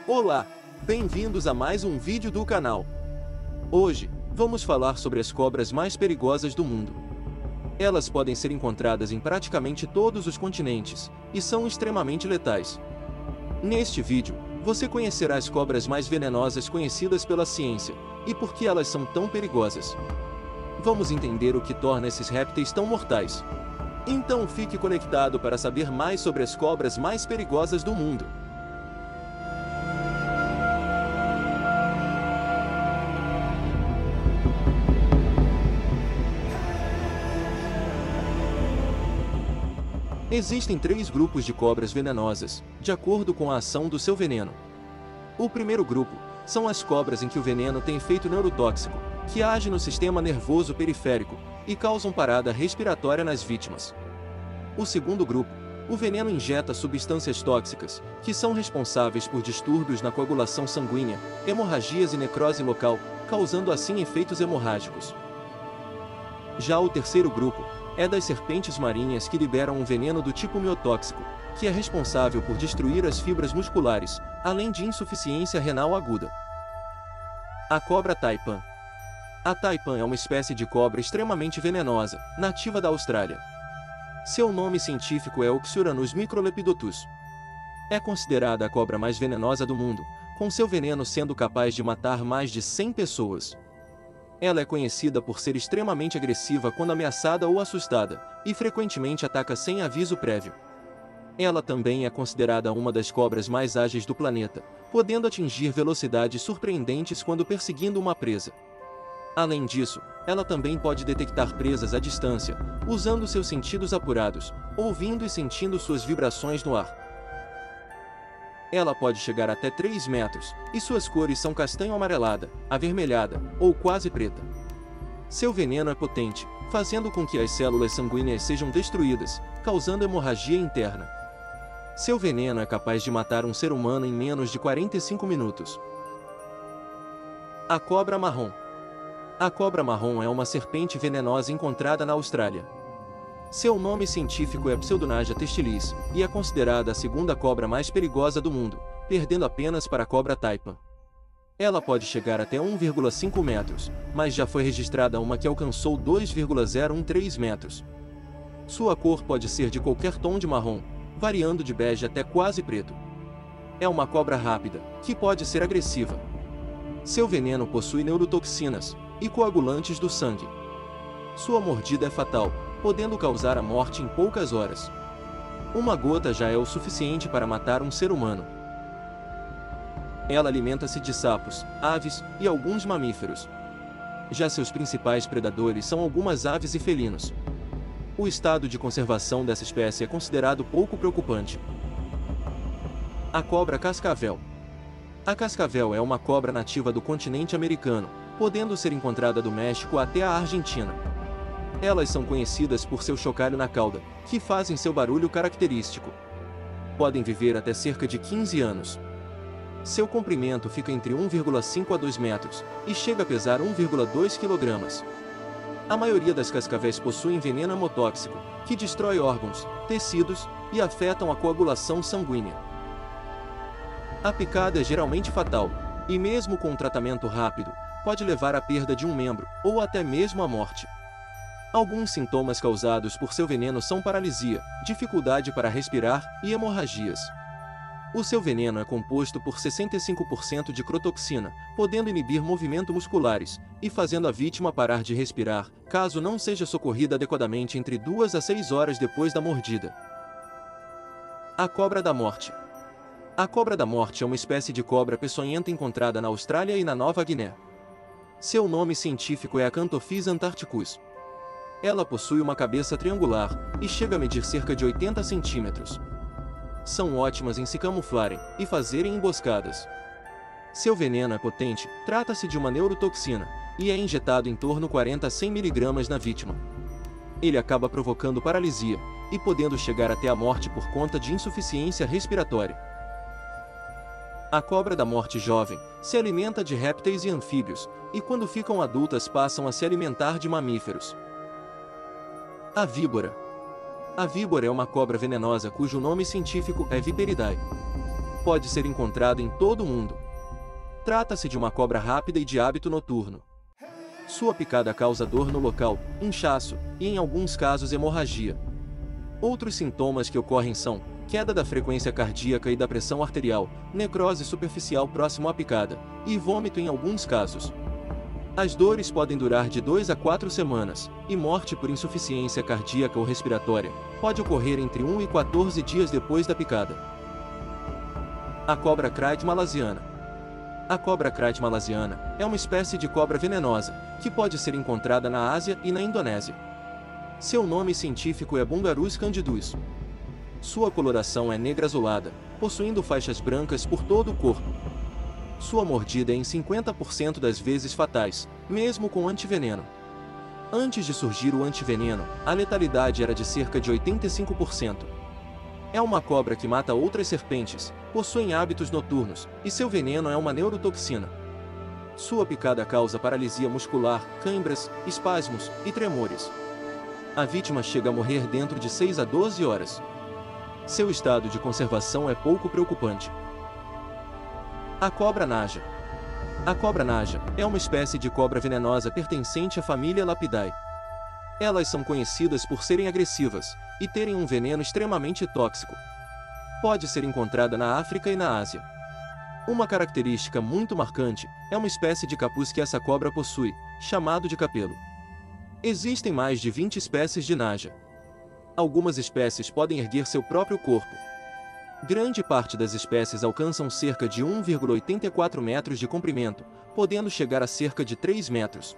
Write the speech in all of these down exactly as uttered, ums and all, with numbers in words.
Olá, bem-vindos a mais um vídeo do canal. Hoje, vamos falar sobre as cobras mais perigosas do mundo. Elas podem ser encontradas em praticamente todos os continentes, e são extremamente letais. Neste vídeo, você conhecerá as cobras mais venenosas conhecidas pela ciência, e por que elas são tão perigosas. Vamos entender o que torna esses répteis tão mortais. Então fique conectado para saber mais sobre as cobras mais perigosas do mundo. Existem três grupos de cobras venenosas, de acordo com a ação do seu veneno. O primeiro grupo são as cobras em que o veneno tem efeito neurotóxico, que age no sistema nervoso periférico e causam parada respiratória nas vítimas. O segundo grupo, o veneno injeta substâncias tóxicas, que são responsáveis por distúrbios na coagulação sanguínea, hemorragias e necrose local, causando assim efeitos hemorrágicos. Já o terceiro grupo é das serpentes marinhas que liberam um veneno do tipo miotóxico, que é responsável por destruir as fibras musculares, além de insuficiência renal aguda. A cobra taipan. A taipan é uma espécie de cobra extremamente venenosa, nativa da Austrália. Seu nome científico é Oxyuranus microlepidotus. É considerada a cobra mais venenosa do mundo, com seu veneno sendo capaz de matar mais de cem pessoas. Ela é conhecida por ser extremamente agressiva quando ameaçada ou assustada, e frequentemente ataca sem aviso prévio. Ela também é considerada uma das cobras mais ágeis do planeta, podendo atingir velocidades surpreendentes quando perseguindo uma presa. Além disso, ela também pode detectar presas à distância, usando seus sentidos apurados, ouvindo e sentindo suas vibrações no ar. Ela pode chegar até três metros, e suas cores são castanho-amarelada, avermelhada, ou quase preta. Seu veneno é potente, fazendo com que as células sanguíneas sejam destruídas, causando hemorragia interna. Seu veneno é capaz de matar um ser humano em menos de quarenta e cinco minutos. A cobra marrom. A cobra marrom é uma serpente venenosa encontrada na Austrália. Seu nome científico é Pseudonaja testilis, e é considerada a segunda cobra mais perigosa do mundo, perdendo apenas para a cobra taipan. Ela pode chegar até um vírgula cinco metros, mas já foi registrada uma que alcançou dois vírgula zero um três metros. Sua cor pode ser de qualquer tom de marrom, variando de bege até quase preto. É uma cobra rápida, que pode ser agressiva. Seu veneno possui neurotoxinas e coagulantes do sangue. Sua mordida é fatal, podendo causar a morte em poucas horas. Uma gota já é o suficiente para matar um ser humano. Ela alimenta-se de sapos, aves e alguns mamíferos. Já seus principais predadores são algumas aves e felinos. O estado de conservação dessa espécie é considerado pouco preocupante. A cobra cascavel. A cascavel é uma cobra nativa do continente americano, podendo ser encontrada do México até a Argentina. Elas são conhecidas por seu chocalho na cauda, que fazem seu barulho característico. Podem viver até cerca de quinze anos. Seu comprimento fica entre um vírgula cinco a dois metros, e chega a pesar um vírgula dois quilogramas. A maioria das cascavéis possuem veneno hemotóxico, que destrói órgãos, tecidos, e afetam a coagulação sanguínea. A picada é geralmente fatal, e mesmo com um tratamento rápido, pode levar à perda de um membro, ou até mesmo à morte. Alguns sintomas causados por seu veneno são paralisia, dificuldade para respirar e hemorragias. O seu veneno é composto por sessenta e cinco por cento de crotoxina, podendo inibir movimentos musculares e fazendo a vítima parar de respirar, caso não seja socorrida adequadamente entre duas a seis horas depois da mordida. A cobra da morte. A cobra da morte é uma espécie de cobra peçonhenta encontrada na Austrália e na Nova Guiné. Seu nome científico é Acanthopsis antarcticus. Ela possui uma cabeça triangular e chega a medir cerca de oitenta centímetros. São ótimas em se camuflarem e fazerem emboscadas. Seu veneno é potente, trata-se de uma neurotoxina, e é injetado em torno de quarenta a cem miligramas na vítima. Ele acaba provocando paralisia e podendo chegar até a morte por conta de insuficiência respiratória. A cobra da morte jovem se alimenta de répteis e anfíbios, e quando ficam adultas passam a se alimentar de mamíferos. A víbora. A víbora é uma cobra venenosa cujo nome científico é Viperidae. pode ser encontrada em todo o mundo. Trata-se de uma cobra rápida e de hábito noturno. Sua picada causa dor no local, inchaço e, em alguns casos, hemorragia. Outros sintomas que ocorrem são queda da frequência cardíaca e da pressão arterial, necrose superficial próximo à picada, e vômito em alguns casos. As dores podem durar de duas a quatro semanas, e morte por insuficiência cardíaca ou respiratória pode ocorrer entre um e quatorze dias depois da picada. A cobra Krait malasiana. A cobra Krait malasiana é uma espécie de cobra venenosa, que pode ser encontrada na Ásia e na Indonésia. Seu nome científico é Bungarus candidus. Sua coloração é negra azulada, possuindo faixas brancas por todo o corpo. Sua mordida é em cinquenta por cento das vezes fatais, mesmo com antiveneno. Antes de surgir o antiveneno, a letalidade era de cerca de oitenta e cinco por cento. É uma cobra que mata outras serpentes, possui hábitos noturnos, e seu veneno é uma neurotoxina. Sua picada causa paralisia muscular, câimbras, espasmos e tremores. A vítima chega a morrer dentro de seis a doze horas. Seu estado de conservação é pouco preocupante. A cobra naja. A cobra naja é uma espécie de cobra venenosa pertencente à família Lapidae. Elas são conhecidas por serem agressivas e terem um veneno extremamente tóxico. Pode ser encontrada na África e na Ásia. Uma característica muito marcante é uma espécie de capuz que essa cobra possui, chamado de capelo. Existem mais de vinte espécies de naja. Algumas espécies podem erguer seu próprio corpo. Grande parte das espécies alcançam cerca de um vírgula oitenta e quatro metros de comprimento, podendo chegar a cerca de três metros.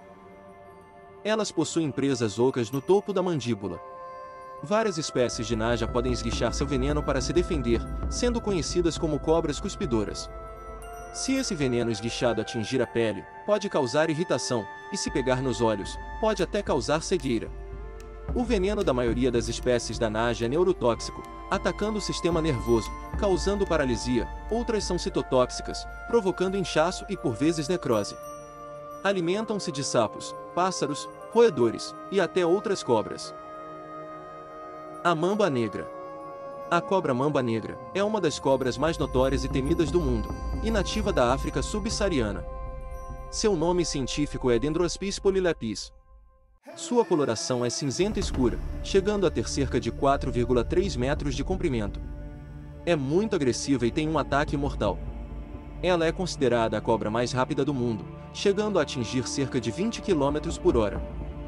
Elas possuem presas ocas no topo da mandíbula. Várias espécies de naja podem esguichar seu veneno para se defender, sendo conhecidas como cobras cuspidoras. Se esse veneno esguichado atingir a pele, pode causar irritação, e se pegar nos olhos, pode até causar cegueira. O veneno da maioria das espécies da naja é neurotóxico, atacando o sistema nervoso, causando paralisia. Outras são citotóxicas, provocando inchaço e por vezes necrose. Alimentam-se de sapos, pássaros, roedores e até outras cobras. A mamba negra. A cobra mamba negra é uma das cobras mais notórias e temidas do mundo, e nativa da África subsaariana. Seu nome científico é Dendrospis polylepis. Sua coloração é cinzenta escura, chegando a ter cerca de quatro vírgula três metros de comprimento. É muito agressiva e tem um ataque mortal. Ela é considerada a cobra mais rápida do mundo, chegando a atingir cerca de vinte quilômetros por hora.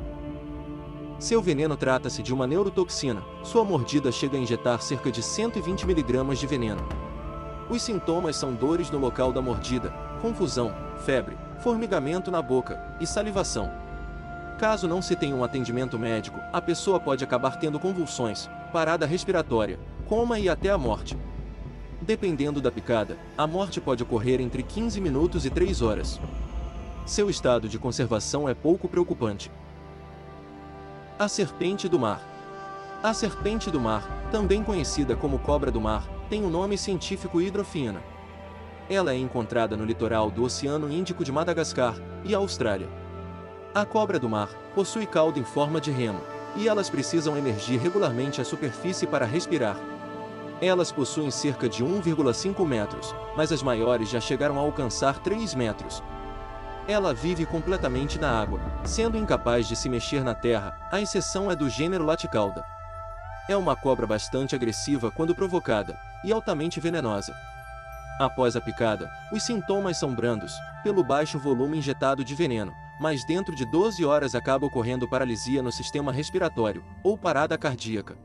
Seu veneno trata-se de uma neurotoxina, sua mordida chega a injetar cerca de cento e vinte miligramas de veneno. Os sintomas são dores no local da mordida, confusão, febre, formigamento na boca e salivação. Caso não se tenha um atendimento médico, a pessoa pode acabar tendo convulsões, parada respiratória, coma e até a morte. Dependendo da picada, a morte pode ocorrer entre quinze minutos e três horas. Seu estado de conservação é pouco preocupante. A serpente do mar. A serpente do mar, também conhecida como cobra do mar, tem o nome científico Hydrophina. Ela é encontrada no litoral do Oceano Índico de Madagascar e Austrália. A cobra do mar possui cauda em forma de remo, e elas precisam emergir regularmente à superfície para respirar. Elas possuem cerca de um vírgula cinco metros, mas as maiores já chegaram a alcançar três metros. Ela vive completamente na água, sendo incapaz de se mexer na terra, a exceção é do gênero Laticauda. É uma cobra bastante agressiva quando provocada, e altamente venenosa. Após a picada, os sintomas são brandos, pelo baixo volume injetado de veneno, mas dentro de doze horas acaba ocorrendo paralisia no sistema respiratório, ou parada cardíaca.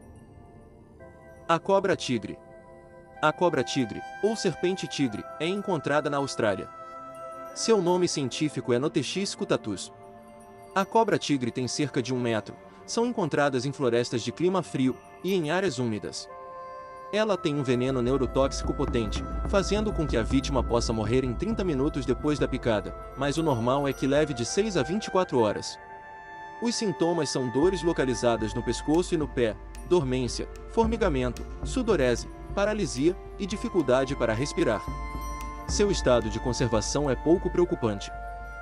A cobra tigre. A cobra tigre, ou serpente tigre, é encontrada na Austrália. Seu nome científico é Notechis cutatus. A cobra tigre tem cerca de um metro, são encontradas em florestas de clima frio e em áreas úmidas. Ela tem um veneno neurotóxico potente, fazendo com que a vítima possa morrer em trinta minutos depois da picada, mas o normal é que leve de seis a vinte e quatro horas. Os sintomas são dores localizadas no pescoço e no pé, dormência, formigamento, sudorese, paralisia e dificuldade para respirar. Seu estado de conservação é pouco preocupante.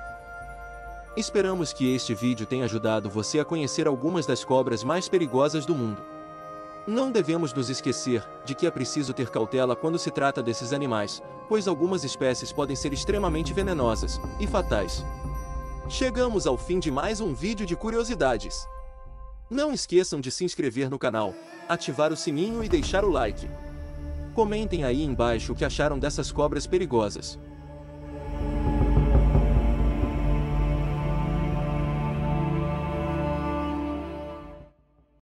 Esperamos que este vídeo tenha ajudado você a conhecer algumas das cobras mais perigosas do mundo. Não devemos nos esquecer de que é preciso ter cautela quando se trata desses animais, pois algumas espécies podem ser extremamente venenosas e fatais. Chegamos ao fim de mais um vídeo de curiosidades. Não esqueçam de se inscrever no canal, ativar o sininho e deixar o like. Comentem aí embaixo o que acharam dessas cobras perigosas.